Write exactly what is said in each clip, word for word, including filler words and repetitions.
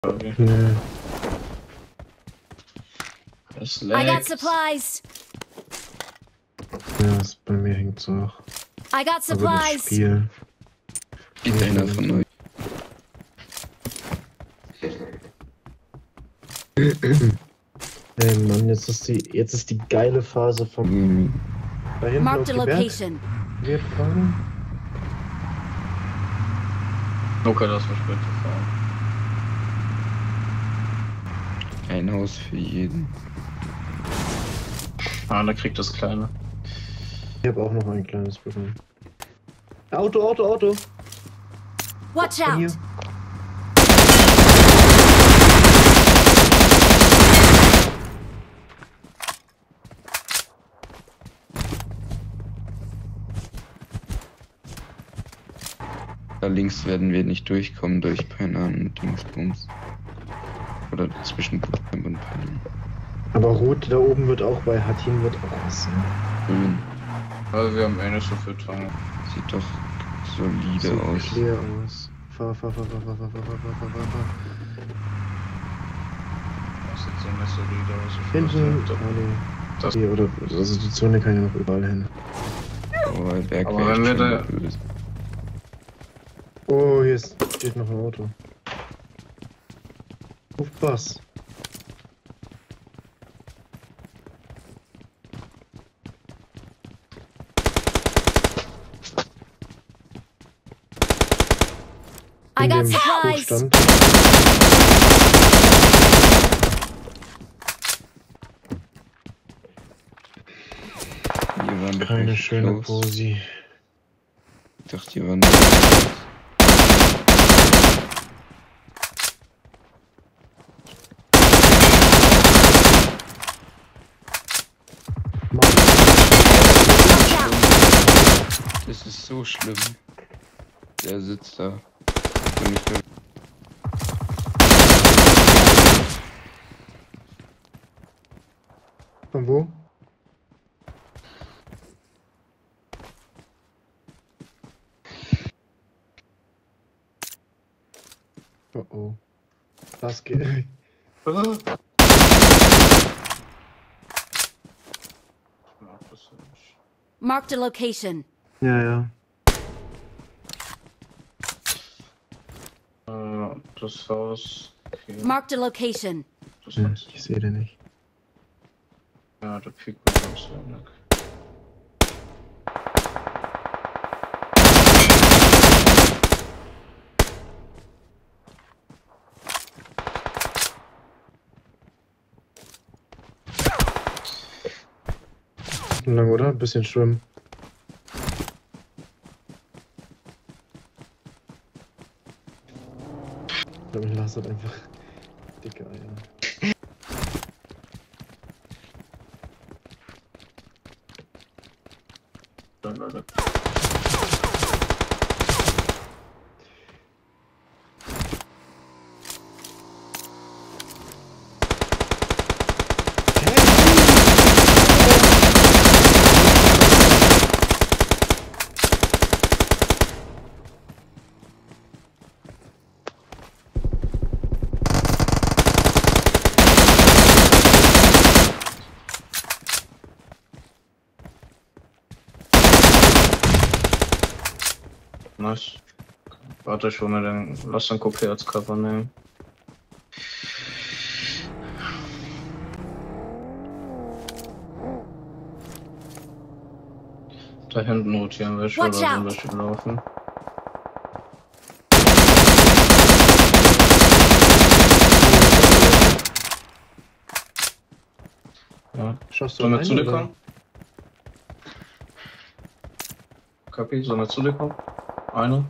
Okay. Nee. Das I got lag. supplies. Ja, das bei mir hängt's auch. I got Also das supplies. Spiel. Geht einer von euch? Ey Mann, jetzt ist die, jetzt ist die geile Phase vom. Mhm. Da hinten auf Marked a dem Berg location. wird gerade. Okay, das war später fahren. Ein Haus für jeden. Ah, da kriegt das Kleine. Ich habe auch noch ein kleines bekommen. Auto, Auto, Auto. Watch Von hier. out. Da links werden wir nicht durchkommen durch Penner und Dingsbums. Oder zwischen Bootcamp und Penner. Aber Rot da oben wird auch bei Hatin wird auch was sein. Grün. Weil wir haben eh nicht so viel dran. Sieht doch solide Sieht aus. clear aus. Fahr, fahr, fahr, fahr, fahr, fahr, fahr, fahr, fahr, fahr, fahr. Das sieht so nicht so solide aus. Ich Hinten. weiß nicht, Ah, nee. Das- Hier, oder, also die Zone kann ja noch überall hin. Aber Berg Aber wäre wenn echt wir schon da- böse. Oh, hier ist, steht noch ein Auto. Auf was? I In got dem supplies. Hochstand. Hier waren doch Keine echt schöne close. Posi. Ich dachte, die waren. Watch out. Das ist so schlimm. Der sitzt da. Und ich bin Von wo? Oh oh. Das geht. Ah. Ja, das ist nicht. Marked a location. Ja, ja. Äh, das Haus. Okay. Marked a location. Das Hm, Haus. ich sehe den nicht. Ja, der Pico kommt so weg. Lang, oder? Ein bisschen schwimmen. Ich glaube, Lars hat einfach dicke Eier. Dann, Leute. Nice. Warte, ich hol mir den. Lass den Coupé als Cover nehmen. Da hinten rotieren welche oder Watch so out. welche laufen. Ja. Schaffst du Sollen wir einen, zu dir oder? kommen? Kapi, sollen wir zu dir kommen? Eine?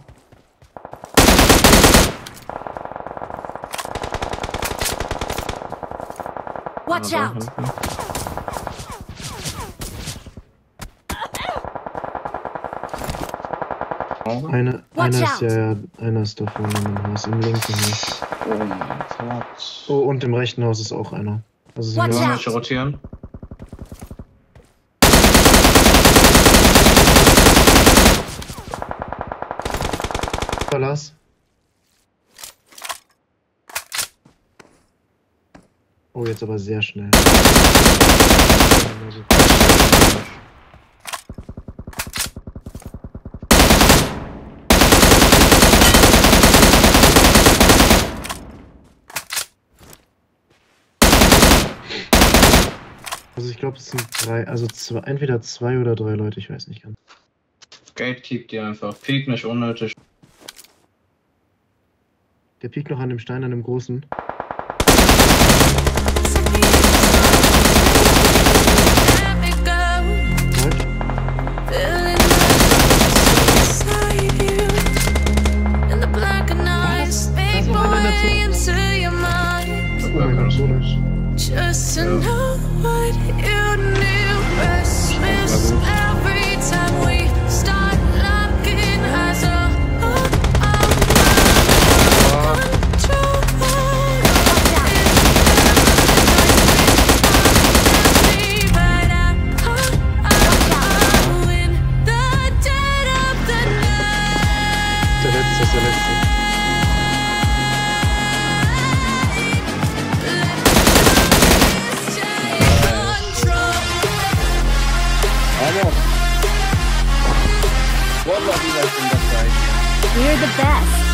Watch Einer da out. hinten. Auge? Eine, Watch einer ist out. ja, ja, einer ist da vorne im Haus, im linken Haus. Oh mein Gott. Oh, und im rechten Haus ist auch einer. Also sind Watch wir- Wollen wir out. welche rotieren? Verlass. Oh, jetzt aber sehr schnell. Also ich glaube, es sind drei, also zwei, entweder zwei oder drei Leute, ich weiß nicht ganz. Gatekeep die einfach. Peek nicht unnötig. Der piekt noch an dem Stein, an dem großen. Oh mein Gott, so nice. Just to know what you knew. Restless every time we start looking eyes up. Der letzte ist der letzte. We're the best.